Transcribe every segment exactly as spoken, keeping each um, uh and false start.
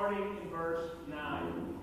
starting in verse nine.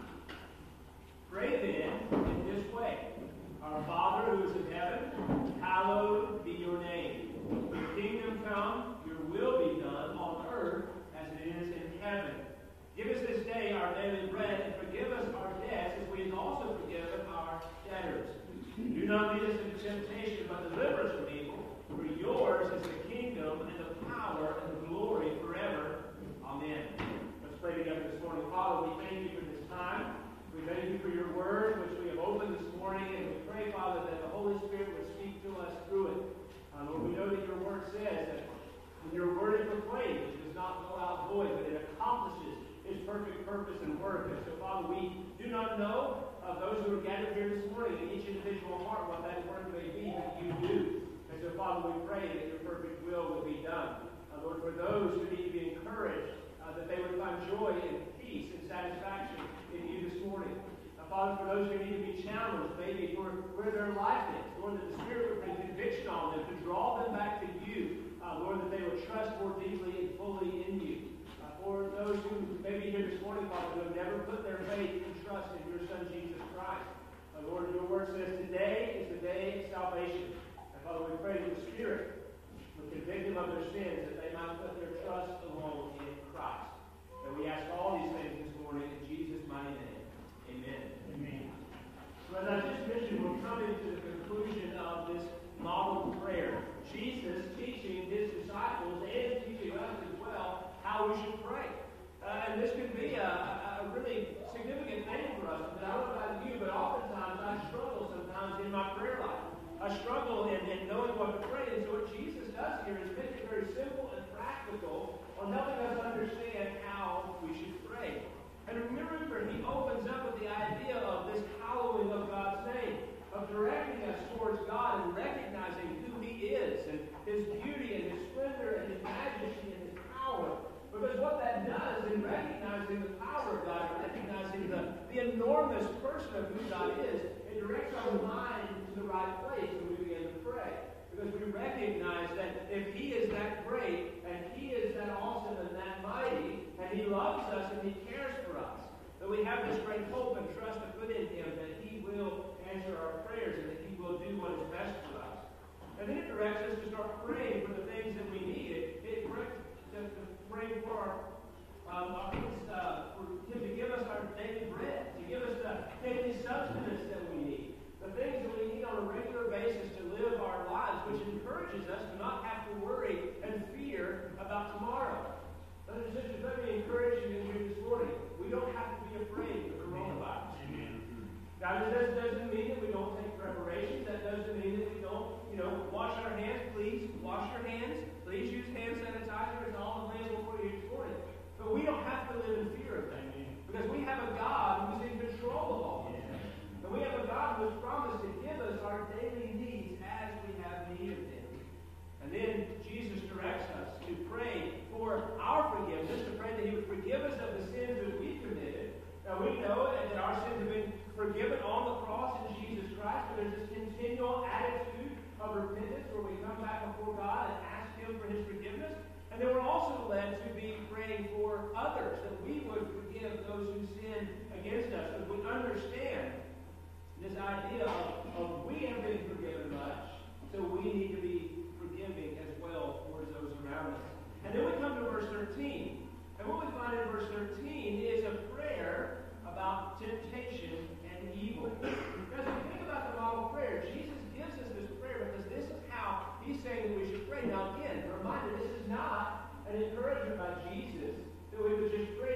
Pray then in this way. Our Father who is in heaven, hallowed be your name. Your kingdom come, your will be done on earth as it is in heaven. Give us this day our daily bread, and forgive us our debts as we have also forgiven our debtors. Do not lead us into temptation, but deliver us from evil. For yours is the kingdom and the power and the glory forever. Amen. Let's pray together this morning. Father, we thank you for this time. We thank you for your word, which we have opened this morning, and we pray, Father, that the Holy Spirit would speak to us through it. Uh, Lord, we know that your word says that when your word is proclaimed, it does not go out void, but it accomplishes its perfect purpose and work. And so, Father, we do not know of those who are gathered here this morning in each individual heart what that work may be, but you do. And so, Father, we pray that your perfect will will be done. Uh, Lord, for those who need to be encouraged, uh, that they would find joy and peace and satisfaction in you this morning. Uh, Father, for those who need to be challenged, maybe for where their life is, Lord, that the Spirit would bring conviction on them to draw them back to you. Uh, Lord, that they would trust more deeply and fully in you. Uh, for those who may be here this morning, Father, who have never put their faith and trust in your Son, Jesus Christ. Uh, Lord, your word says today is the day of salvation. And Father, we pray that the Spirit would convict them of their sins, that they might put their trust alone in Christ. And we ask all these things this morning in Jesus' mighty name. Amen. Amen. So as I just mentioned, we're coming to the conclusion of this model prayer. Jesus teaching his disciples and teaching us as well how we should pray. Uh, and this can be a, a really significant thing for us. Because I don't know about you, but oftentimes I struggle sometimes in my prayer life. I struggle in, in knowing what to pray. And so what Jesus does here is make it very simple and practical on helping us understand how we should pray. And remember, he opens up with the idea of this hallowing of God's name, of directing us towards God and recognizing who he is and his beauty and his splendor and his majesty and his power. Because what that does in recognizing the power of God, recognizing the, the enormous person of who God is, it directs our mind to the right place when we begin to pray. Because we recognize that if he is that great, and he is that awesome and that mighty, and he loves us and he cares for us, that we have this great hope and trust to put in him that he will answer our prayers and that he will do what is best for us. And then it directs us to start praying for the things that we need. It, it directs us to pray for our, um, our uh, for him to give us our daily bread, to give us the daily sustenance that we need, the things that we need on a regular basis to live our lives, which encourages us to not have to worry and fear about tomorrow. Brothers and sisters, let me encourage you here this morning. We don't have to be afraid of the coronavirus. Amen. Now, this doesn't mean that we don't take preparations. That doesn't mean that we don't, you know, wash our hands. Please wash your hands. Please use hand sanitizer. It's all available for you this morning. But we don't have to live in fear of that. Because we have a God who's in control of all of this. And we have a God who has promised to give us our daily needs as we have need of them. And then Jesus directs us to pray for our forgiveness, to pray that he would forgive us of the sins that we've committed. Now we know that our sins have been forgiven on the cross in Jesus Christ, but there's this continual attitude of repentance where we come back before God and ask him for his forgiveness. And then we're also led to be praying for others, that we would forgive those who sin against us. That we understand this idea of, of we have been forgiven much, so we need to be forgiving as well towards those around us. And then we come to verse thirteen. And what we find in verse thirteen is a prayer about temptation and evil. Now, as we think about the model prayer, Jesus gives us this prayer because this is how he's saying that we should pray. Now, again, a reminder, this is not an encouragement by Jesus that we would just pray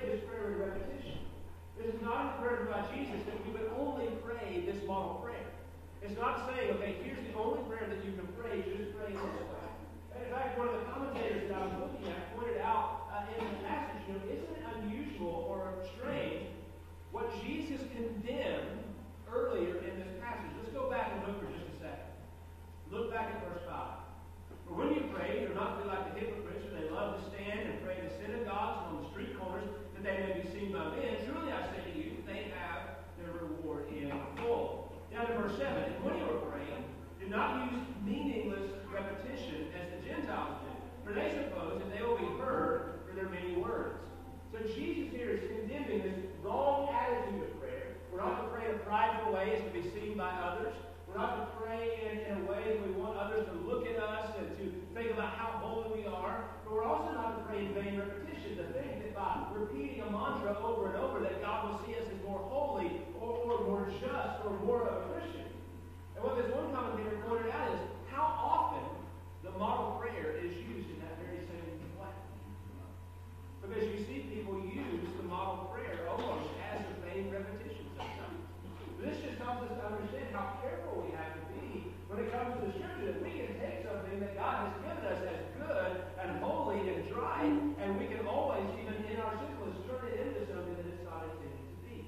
condemning this wrong attitude of prayer. We're not to pray in a prideful way as to be seen by others. We're not to pray in, in a way that we want others to look at us and to think about how holy we are. But we're also not to pray in vain repetition, to think that by repeating a mantra over and over that God will see us as more holy or, or more just or more of a Christian. And what this one commentator pointed out is how often the model prayer is used in that very same way. Because you see people use the model prayer almost as a vain repetition sometimes. This just helps us to understand how careful we have to be when it comes to the Scripture, that we can take something that God has given us as good and holy and dry, and we can always, even in our sinfulness, turn it into something that it's not intended to be.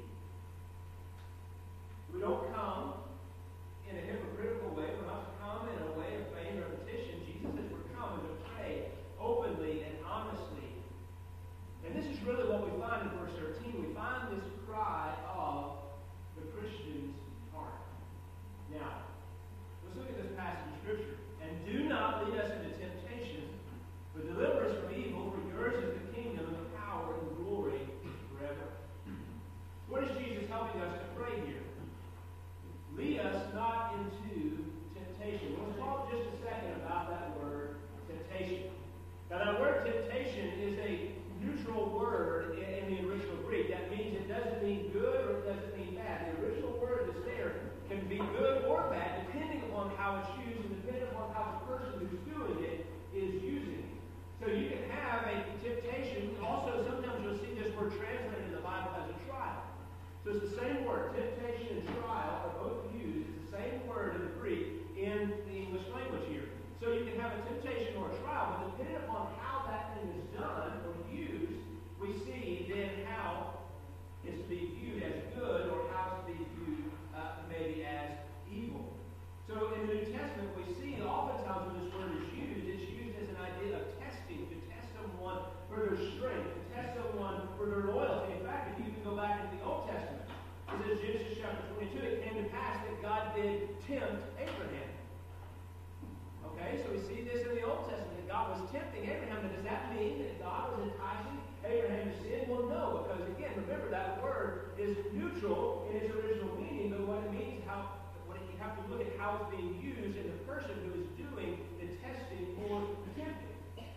We don't come in a hypocritical way. We're not to come in a way of vain repetition. Jesus says we're coming to pray openly and honestly. And this is really what we find in verse thirteen. We find this cry of the Christian's heart. Now, let's look at this passage of Scripture. And do not lead us into temptation, but deliver us from evil, for yours is the kingdom and the power and the glory forever. What is Jesus helping us to pray here? Lead us not into temptation. We'll talk just a second about that word, temptation. Now, that word temptation is a neutral word in the original Greek. That means it doesn't mean good or it doesn't mean bad. The original word that's there can be good or bad depending upon how it's used and depending upon how the person who's doing it is using it. So you can have a temptation. Also, sometimes you'll see this word translated in the Bible as a trial. So it's the same word. Temptation and trial are both used. It's the same word in the Greek in the English language here. So you can have a temptation or a trial, but depending upon how that thing is done or used, we see then how it's to be viewed as good or how it's to be viewed uh, maybe as evil. So in the New Testament, we see oftentimes when this word is used, it's used as an idea of testing, to test someone for their strength, to test someone for their loyalty. In fact, if you can go back into the Old Testament, it says Genesis chapter twenty-two, it came to pass that God did tempt Abraham. Okay, so we see this in the Old Testament, that God was tempting Abraham. But does that mean that God was enticing Abraham to sin? Well, no, because again, remember that word is neutral in its original meaning, but what it means, how what you have to look at how it's being used in the person who is doing the testing or the tempting.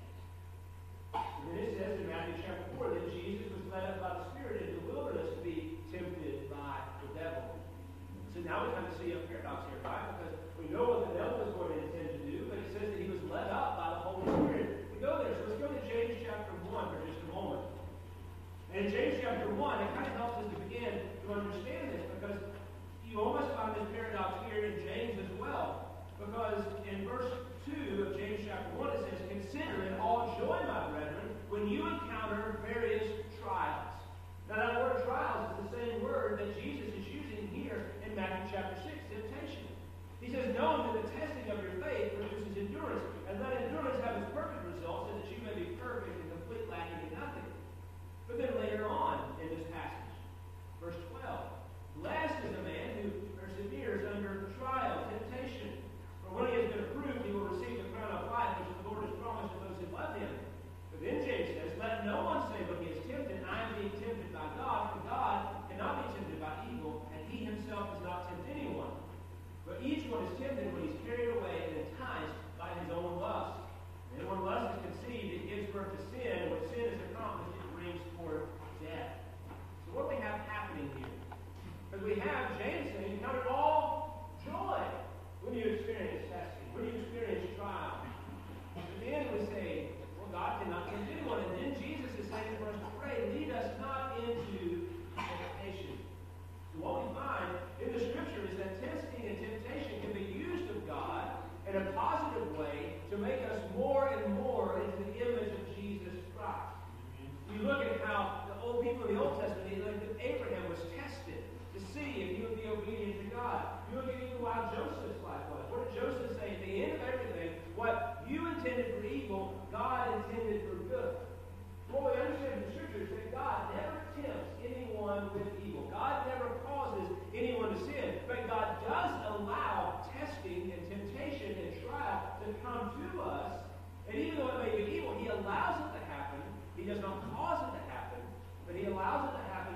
And then it says in Matthew chapter four that Jesus was led up by the Spirit in the wilderness to be tempted by the devil. So now we kind of see a paradox here, right? Because we know what the devil is going to intend to do, but it says that he was led up by the Holy Spirit. We go there. So let's go to James chapter one for just a moment. And in James chapter one, it kind of helps us to begin to understand this, because you almost find this paradox here in James as well. Because in verse two of James chapter one, it says, "Consider it all joy, my brethren, when you encounter various trials." Now that word trials is the same word that Jesus is using here in Matthew chapter six, temptation. He says, "Knowing that the testing of your faith produces endurance, and let endurance have its perfect result, so that you may be perfect and complete, lacking in nothing." But then later on in this passage, verse twelve, "Blessed is the man who perseveres under trial, temptation. For when he has been approved, he will receive the crown of life which the Lord has promised to those who love him." But then James says, "Let no one say when he is tempted, I am being tempted by God, for God cannot be tempted by evil, and he himself does not tempt anyone. But each one is tempted when he's carried away and enticed by his own lust. And when lust is conceived, it gives birth to sin. When sin is accomplished, it brings forth death." So what do we have happening here? Because we have James saying, count it all joy when you experience testing, when you experience trial. But then we say, well, God cannot tempt anyone. And then Jesus is saying for us to pray, lead us not into temptation. So what we find in the Scripture is that testing and temptation can be used of God in a positive way to make us more and more into the image of Jesus Christ. You look at how the old people in the Old Testament, like Abraham was tested to see if he would be obedient to God. You look at even how Joseph's life was. What did Joseph say? At the end of everything, what you intended for evil, God intended for good. What we understand in the Scripture is that God never tempts anyone with evil. God never causes anyone to sin. But God does allow testing and temptation and trial to come to us. And even though it may be evil, He allows it to happen. He does not cause it to happen, but He allows it to happen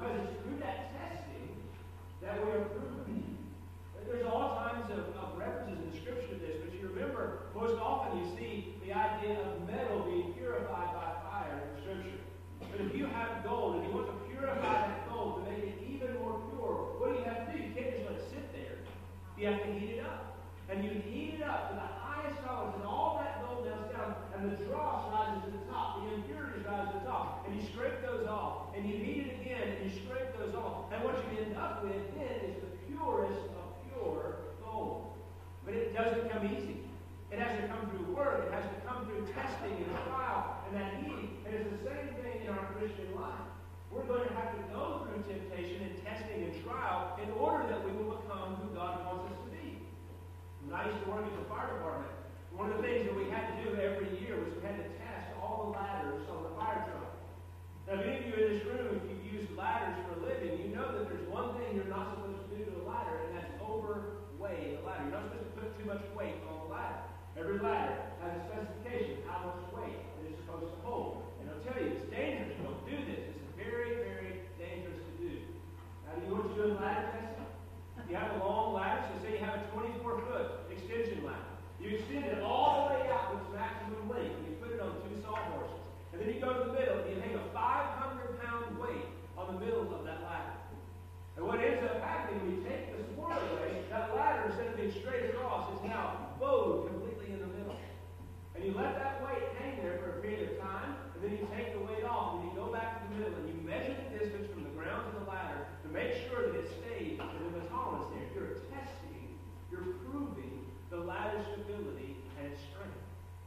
Because it's through that testing that we are proven. There's all kinds of, of references in the Scripture to this, but you remember, most often you see the idea of metal being purified by fire in the Scripture. But if you have gold, and you want to purify that gold to make it even more pure, what do you have to do? You can't just let it sit there. You have to heat it up. And you heat it up to the highest tolerance, and all that gold melts down, and the dross rises to the top, the impurities rise to the top, and you scrape those off, and you heat it again, and you scrape those off. And what you end up with then is the purest of pure gold. But it doesn't come easy. It has to come through work. It has to come through testing and trial and that heating. And it's the same thing in our Christian life. We're going to have to go through temptation and testing and trial in order that we will become who God wants us to be. When I used to work in the fire department, one of the things that we had to do every year was we had to test all the ladders on the fire truck. Now, many of you in this room, if you've used ladders for a living, you know that there's one thing you're not supposed to do to a ladder, and that's overweigh the ladder. You're not supposed to put too much weight on the ladder. Every ladder has a specification of how much weight it is supposed to hold. And I'll tell you, it's dangerous. Don't do this. It's very, very dangerous to do. Now, do you know what you do in ladder testing? You have a long ladder, so say you have a twenty-four foot extension ladder. You extend it all the way out to its maximum length, and you put it on two sawhorses. And then you go to the middle, and you hang a five hundred pound weight on the middle of that ladder. And what ends up happening when you take the support away, that ladder, instead of being straight across, is now bowed completely in the middle. And you let that weight hang there for a period of time, and then you take the weight off, and you go back to the middle, and you measure the distance from the ground to the ladder to make sure that it stays within the tolerance there. You're testing, you're proving the ladder's stability and its strength.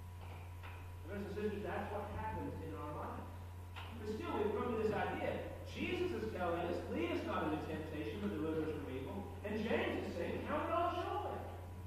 Brothers and sisters, that's what happens in our lives. But still, we've come to this idea. Jesus is telling us, lead us not into temptation, but deliver us from evil. And James is saying, count it all joy.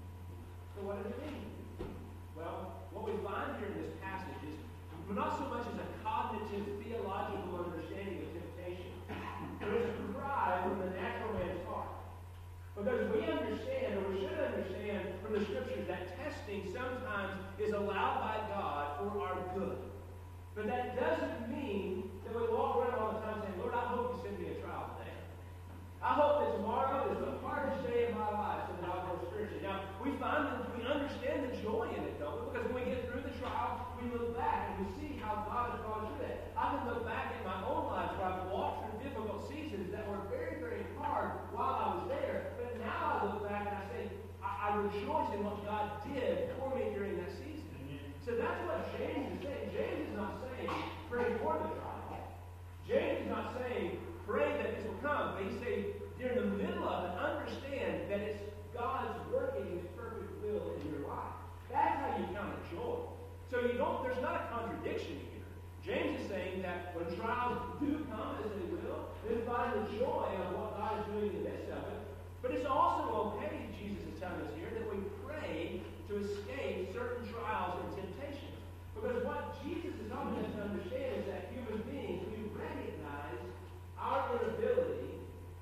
So what does it mean? Well, what we find here in this passage is not so much as a cognitive, theological understanding of temptation, but it's a cry from the natural man's heart. Because we understand, or we should understand from the Scriptures, that testing sometimes is allowed by God for our good. But that doesn't mean that we walk around all the time saying, Lord, I hope you send me a trial today. I hope that tomorrow is the hardest day of my life so that I'll grow spiritually. Now, we find that we understand the joy in it, don't we? Because when we get through the trial, we look back and we see how God has brought us through that. I can look back at my own life where I've walked through difficult seasons that were very, very hard while I was there. But now I look back and I say, I, I rejoice in what God did for me during that season. So that's what James is saying. James is not saying, pray for the trial. James is not saying, pray that this will come. But he's saying, during the middle of it, understand that it's God's working His perfect will in your life. That's how you count it joy. So you don't, there's not a contradiction here. James is saying that when trials do come, as they will, then find the joy of what God is doing in the midst of it. But it's also okay, Jesus is telling us here, that we pray to escape certain trials and temptations. Because what Jesus is helping us to understand is that human beings, we recognize our inability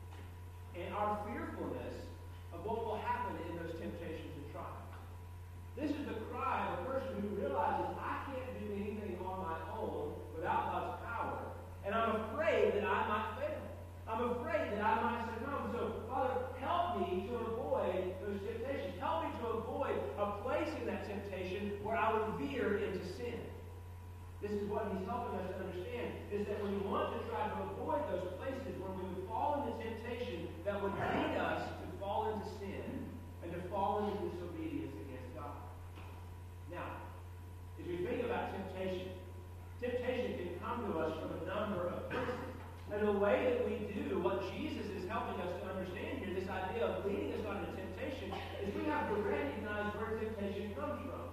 and our fearfulness of what will happen in those temptations and trials. This is the cry of a person who realizes, I can't do anything on my own without God's power. And I'm afraid that I might fail. I'm afraid that I might succumb. So, Father, help me to avoid those temptations. Help me to avoid a place in that temptation where I would veer into sin. This is what He's helping us to understand, is that we want to try to avoid those places where we would fall into temptation that would lead us to fall into sin and to fall into disobedience against God. Now, as we think about temptation, temptation can come to us from a number of places. And the way that we do what Jesus is helping us to understand here, this idea of leading us on to temptation, is we have to recognize where temptation comes from.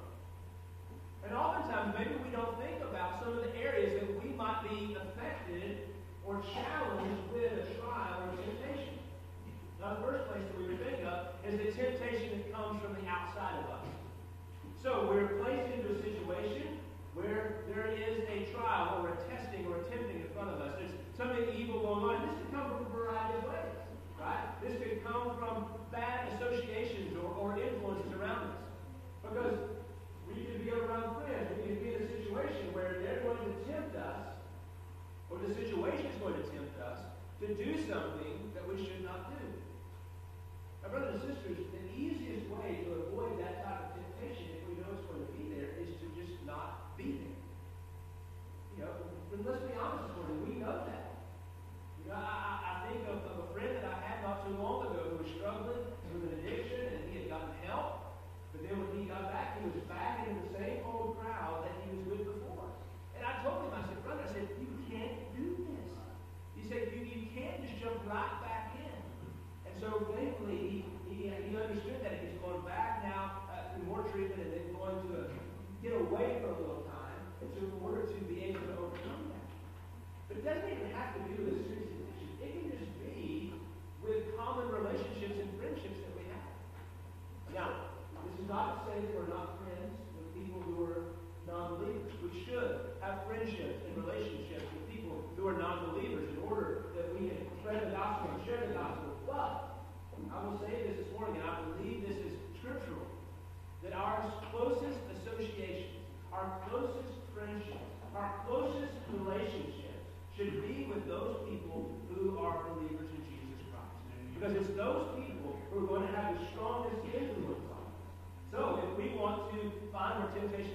And oftentimes, maybe we don't think about some of the areas that we might be affected or challenged with a trial or temptation. Now, the first place that we would think of is the temptation that comes from the outside of us. So, we're placed into a situation where there is a trial or a testing or a tempting in front of us. There's something evil going on. This could come from a variety of ways, right? This could come from bad associations or, or influences around us. Because we could be around friends. We could be in a situation where they're going to tempt us, or the situation is going to tempt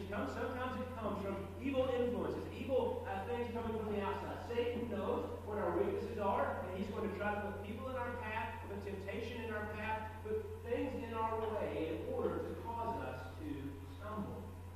comes, sometimes it comes from evil influences, evil uh, things coming from the outside. Satan knows what our weaknesses are, and he's going to try to put people in our path, put temptation in our path, put things in our way in order to cause us to stumble.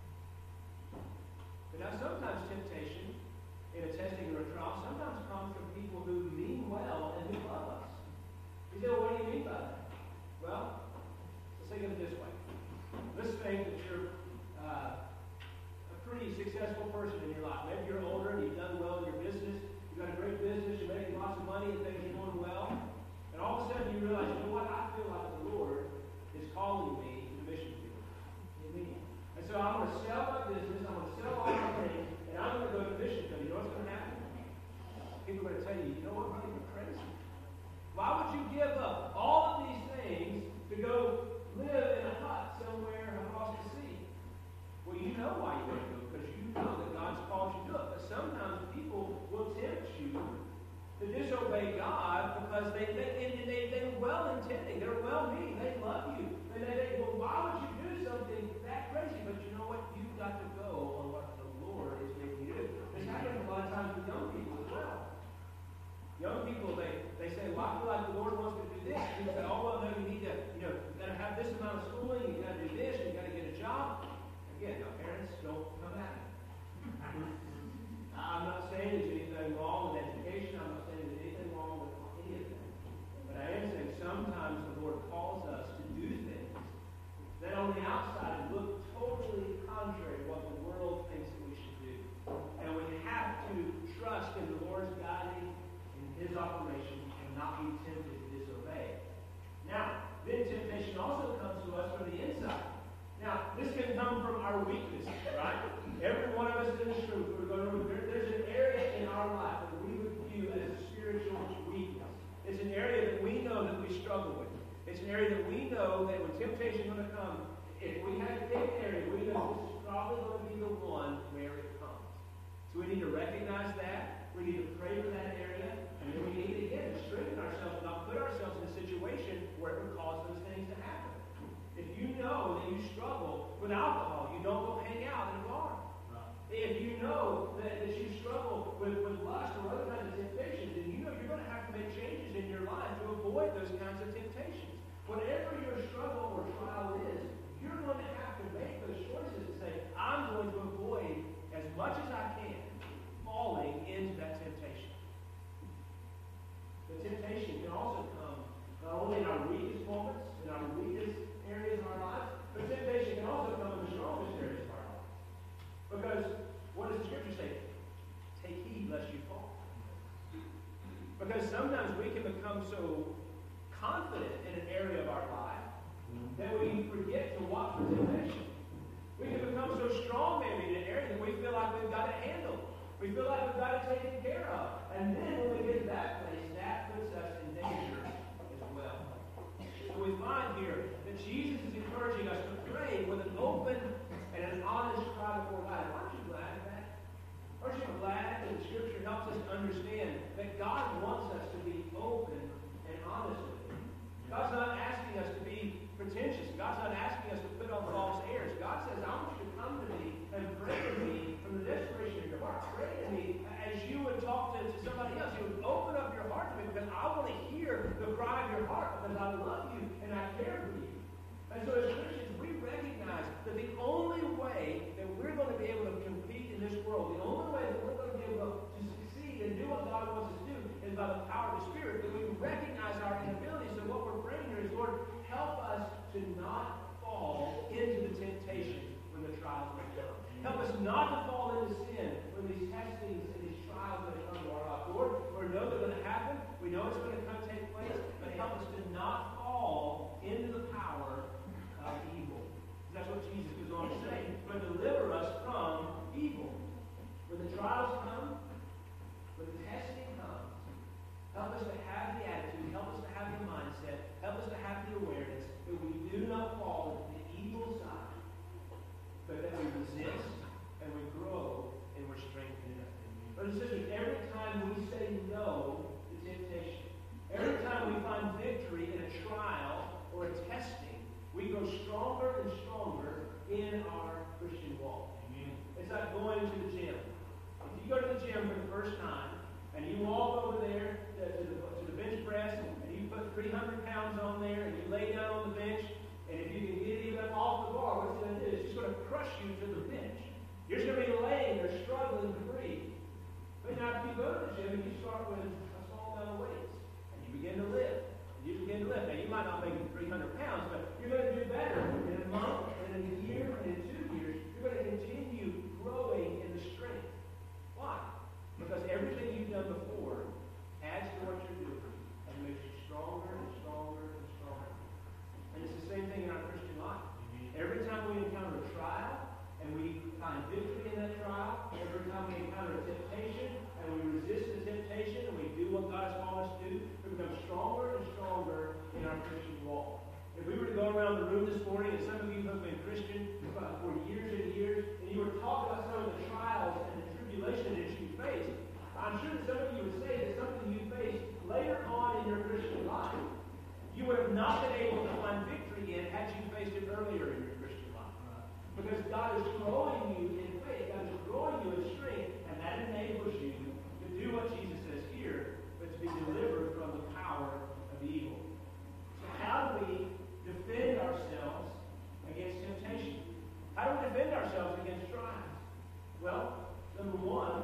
But now sometimes temptation in a testing or a trial sometimes comes from people who mean well and who love us. You say, well, what do you mean by that? Well, let's think of it this way. Let's think that you're uh, a pretty successful person in your life. Maybe you're older and you've done well in your business. You've got a great business. You're making lots of money and things are going well. And all of a sudden you realize, you know what? I feel like the Lord is calling me to the mission field. Amen. And so I'm going to sell my business. I'm going to sell all my things. And I'm going to go to the mission field. You know what's going to happen? People are going to tell you, you know what? Brother, you're crazy. Why would you give up all of these things to go live in a hut somewhere across the sea? Well, you know why you want to go, because you know that God's called you to it. But sometimes people will tempt you to disobey God because they, they, they, they, they're well-intending. They're well-meaning. They love you. And they say, well, why would you do something that crazy? But you know what? You've got to go on what the Lord is making you do. This happens a lot of times with young people as well. Young people, they, they say, well, I feel like the Lord wants me to do this. And you say, oh, well, no, you need to, you know, you've got to have this amount of schooling, you've got to do this, you've got to get a job. Again, now, parents, don't come at me. I'm not saying there's anything wrong with education. I'm not saying there's anything wrong with any of that. But I am saying sometimes the Lord calls us to do things that on the outside look totally contrary to what the world thinks that we should do. And we have to trust in the Lord's guiding in His operation and not be tempted to disobey. Now, then temptation also comes to us from the inside. Now, this can come from our weakness, right? Every one of us in this room, we're going to, there, there's an area in our life that we would view as a spiritual weakness. It's an area that we know that we struggle with. It's an area that we know that when temptation is going to come, if we have to pick an area, we know this is probably going to be the one where it comes. So we need to recognize that. We need to pray for that area. And then we need, again, to strengthen ourselves and not put ourselves in a situation where it would cause those things to happen. If you know that you struggle with alcohol, you don't go hang out in a bar. Right. If you know that, that you struggle with, with lust or other kinds of temptations, then you know you're going to have to make changes in your life to avoid those kinds of temptations. Whatever your struggle or trial is, you're going to have to make those choices and say, I'm going to avoid as much as I can falling into that temptation. The temptation can also come not only in our weakest moments, in our weakest areas of our lives, but temptation can also come in the strongest areas of our lives. Because what does the Scripture say? Take heed lest you fall. Because sometimes we can become so confident in an area of our life that we forget to watch for temptation. We can become so strong maybe in an area that we feel like we've got it handled. We feel like we've got it taken care of. And then when we get to that place, that puts us in danger as well. So we find here that Jesus is encouraging us to pray with an open and an honest cry before God. Aren't you glad of that? Aren't you glad that the Scripture helps us to understand that God wants us to be open and honest with Him? God's not asking us to be pretentious. God's not asking us to put on false airs. God says, I want you to come to me and pray to me from the desperation of your heart. Pray to me as you would talk to, to somebody else. You would open up your heart to me because I want to hear the cry of your heart because I love you and I care for you. And so as Christians, we recognize that the only way that we're going to be able to compete in this world, the only way that we're going to be able to succeed and do what God wants us to do is by the power of the Spirit. That we recognize our inability. So what we're praying here is, Lord, help us to not fall into the temptation when the trials may come. Help us not to fall into sin when these testings and these trials may come to our life. Lord, we know they're going to happen. We know it's going to come take place. But help us to not fall into the power of evil. That's what Jesus goes on to say. But deliver us from evil. When the trials come, when the testing comes, help us to have the attitude, help us to have the mindset, help us to have the awareness that we do not fall into the evil side, but that we resist and we grow and we're strengthened. Brothers and sisters, every time we say no to temptation, every time we find victory in a trial or a testing, we grow stronger and stronger in our Christian walk. three hundred pounds on there, and you lay down on the bench, and if you can get it even off the bar, what's it going to do? It's just going to crush you to the bench. You're just going to be laying there struggling to breathe. But now if you go to the gym and you start with a small amount of weights, and you begin to lift, and you begin to lift. Now you might not make it three hundred pounds, but you're going to do better in a month, and in a year, and in two years. You're going to continue growing in the strength. Why? Because everything you've done before adds to what you're doing and makes you stronger and stronger and stronger. And it's the same thing in our Christian life. Every time we encounter a trial, and we find victory in that trial, every time we encounter a temptation, and we resist the temptation, and we do what God has called us to do, we become stronger and stronger in our Christian walk. If we were to go around the room this morning, and some of you have been Christian for years and years, and you were talking about some of the trials and the tribulation that you faced, I'm sure that some of you would say that something you faced later on in your Christian life, you would have not been able to find victory in had you faced it earlier in your Christian life. Because God is growing you in faith, God is growing you in strength, and that enables you to do what Jesus says here, but to be delivered from the power of evil. So how do we defend ourselves against temptation? How do we defend ourselves against trials? Well, number one,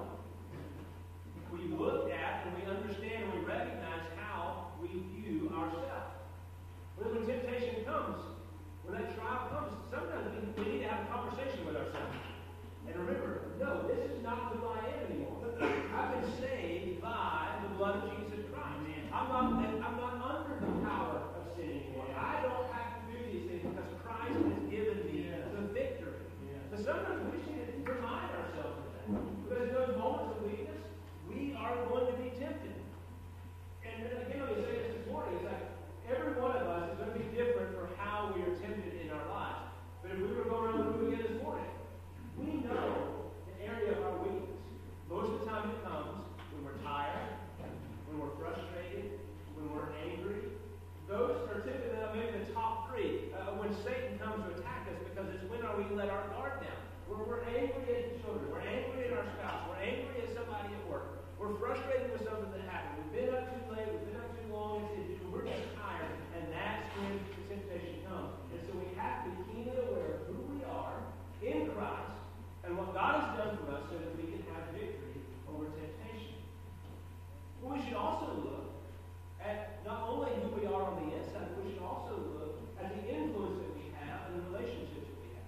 we look at and we understand and we recognize how we view ourselves. When temptation comes, when that trial comes, sometimes we, we need to have a conversation with ourselves. And remember, no, this is not who I am anymore. I've been saved by the blood of Jesus Christ. I'm not, I'm not under the power of sin anymore. I don't have to do these things because Christ has given me the victory. So sometimes we need to remind ourselves of that. Because in those moments of weakness, we are going to be tempted. And again, let me say this this morning. It's like every one of us is going to be different for how we are tempted in our lives. But if we were to go around the room again this morning, we know the area of our weakness. Most of the time it comes when we're tired, when we're frustrated, when we're angry. Those are typically maybe the top three. Uh, when Satan comes to attack us, because it's when are we let our guard down. When we're angry at the children, we're angry at our spouse, we're angry at somebody at work, we're frustrated with something that happened, we've been up too late, we've been up too long, and we're just tired, and that's when the temptation comes. And so we have to be keenly aware of who we are in Christ and what God has done for us so that we can have victory over temptation. But we should also look at not only who we are on the inside, but we should also look at the influence that we have and the relationships that we have.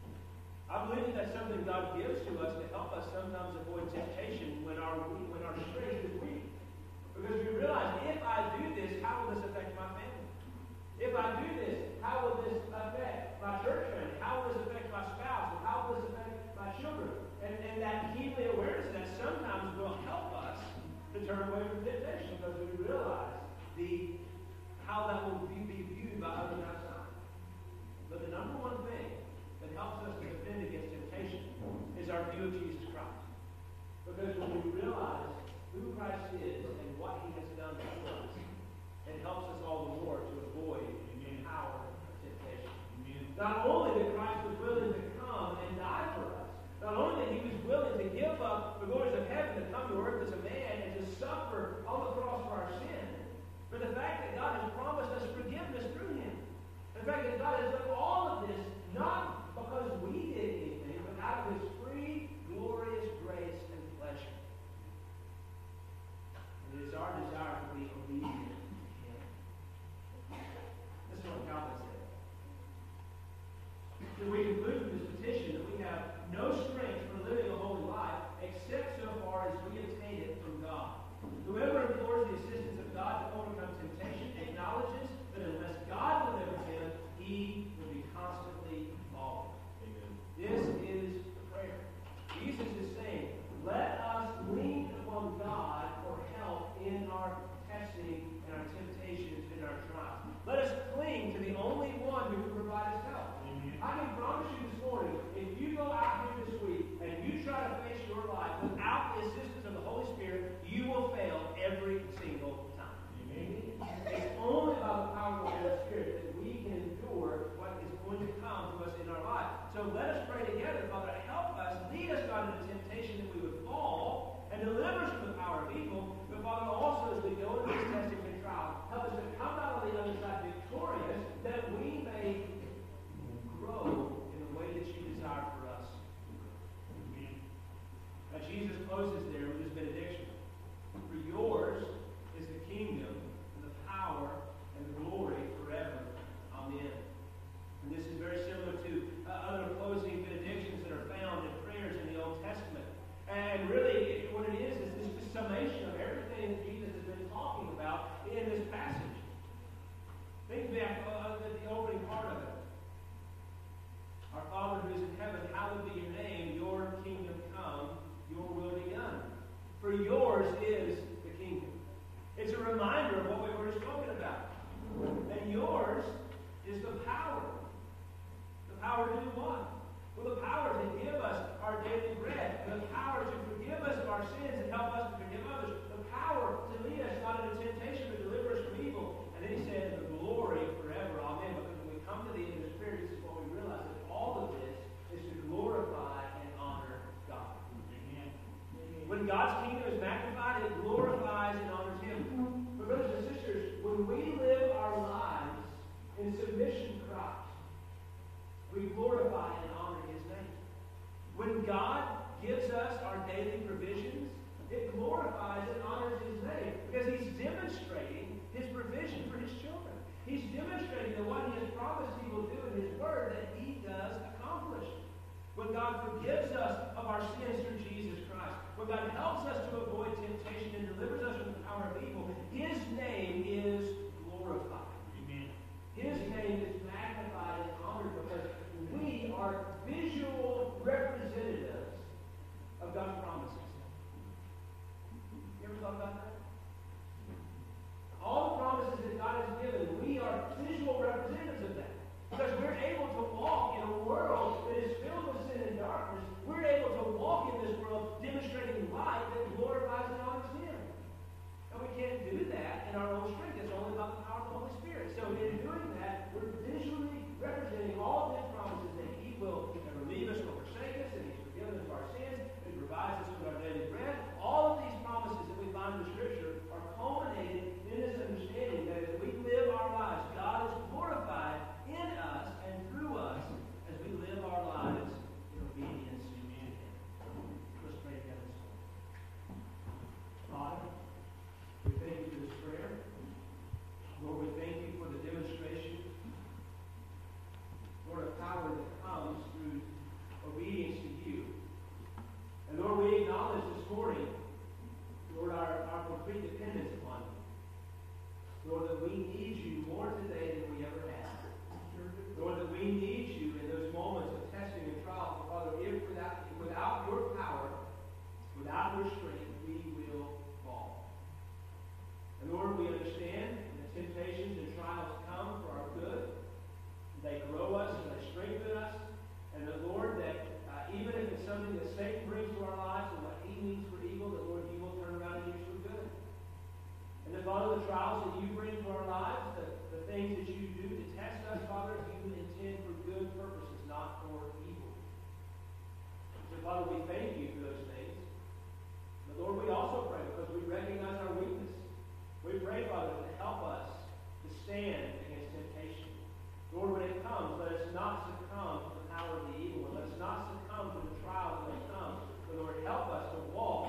I believe that that's something God gives to us to help us sometimes avoid temptation when our when our strength is weak. Because we realize, if I do this, how will this affect my family? If I do this, how will this affect my church family? How will this affect my spouse? And how will this affect my children? And, and that keenly awareness of that sometimes will help us to turn away from temptation because we realize the how that will be, be viewed by others outside. But the number one thing that helps us to defend against temptation is our view of Jesus Christ. Because when we realize who Christ is and what he has done for us, it helps us all the more to avoid the power of temptation. Not only that Christ was willing to come and die for us, not only that he was willing to give up the glories of heaven to come to earth as a man and to suffer on the cross for our sin, but the fact that God has promised us forgiveness through him. The fact that God has done all of this not because we did anything, but out of his free, glorious grace and pleasure. And it is our desire to be obedient to him. This is what Calvin said. So we conclude from this petition that we have no strength for living a holy life except so far as we obtain it from God. Whoever implores the assistance of God to overcome temptation acknowledges that unless God delivers him, he will be constantly falling. Amen. This is the prayer. Jesus is saying, let us lean upon God for help in our testing and our temptations and our trials. Let us cling to the only one who can provide us help. Amen. I can promise you this morning, if you go out here this week and you try to face your life without the assistance of the Holy Spirit, you will fail every single time. Amen. It's only by the power of the Holy Spirit that we can endure what is going to come to us in our life. So let us pray together, Father, help us, lead us not into temptation that we would fall, and deliver us from the power of evil. But Father, also as we go into this testing and trial, help us to come out of closes there with this benediction. For yours is the kingdom, and the power, and the glory forever. Amen. And this is very similar to uh, other closing benedictions that are found in prayers in the Old Testament. And really, what it is, is this is a summation of everything that Jesus has been talking about in this passage. Think back uh, at the opening part of it. Our Father who is in heaven, hallowed be your name. Your kingdom come, your will be done. For yours is the kingdom. It's a reminder of what we were just talking about. And yours is the power. The power to do what? Well, the power to give us our daily bread. The power to forgive us of our sins and help us to forgive others. The power to lead us not into temptation, but deliver us from evil. And then he said, the glory forever. Amen. Because when we come to the end of this prayer, this is what we realize, that all of this is to glorify and honor God. Amen. When God's kingdom is magnified, it glorifies and honors him. But brothers and sisters, when we live our lives in submission to Christ, we glorify and honor his name. When God gives us our daily provisions, it glorifies and honors his name because he's demonstrating his provision for his children. He's demonstrating that what he has promised he will do in his word, that he does accomplish. When God forgives us of our sins through Jesus Christ, when God helps us to avoid temptation and delivers us from the power of evil, his name is glorified. Amen. His name is magnified and honored because we are visual representatives of God's promises. You ever thought about that? All the promises that God has given, we are visual representatives of that. Because we're able to walk in a world that is filled with sin and darkness. We're able to walk in this world demonstrating light that glorifies and honors him. And we can't do that in our own strength. It's only about the power of the Holy Spirit. So in doing that, we're visually representing all of his promises that he will never leave us nor forsake us, and he's forgiven us of our sins, and he provides us with our daily bread. All of these promises that we find in the Scripture are culminated in this understanding that as we live our lives, God is glorified in us and through us as we live our lives in obedience to him. Let's pray together. Father, we thank you for this prayer. Lord, we thank you for the demonstration, Lord, of power that comes through obedience to you. And Lord, we acknowledge this morning, Lord, our, our complete dependence upon you. Lord, that we need you more today than we ever have. Lord, that we need you in those moments of testing and trial. Father, if without, without your power, without your strength, we will fall. And Lord, we understand that temptations and trials come for our good. They grow us and they strengthen us. And that, Lord, that uh, even if it's something that Satan brings to our lives and what he means for evil, that, Lord, you will turn around and use for good. And that, Father, the trials that you bring to our lives, the, the things that you do to test us, Father, you intend for good purposes, not for evil. So, Father, we thank you for those things. But, Lord, we also pray because we recognize our weakness. We pray, Father, to help us to stand against temptation. Lord, when it comes, let us not succumb to the power of the evil one. Let us not succumb to the trials that may come. But, Lord, help us to walk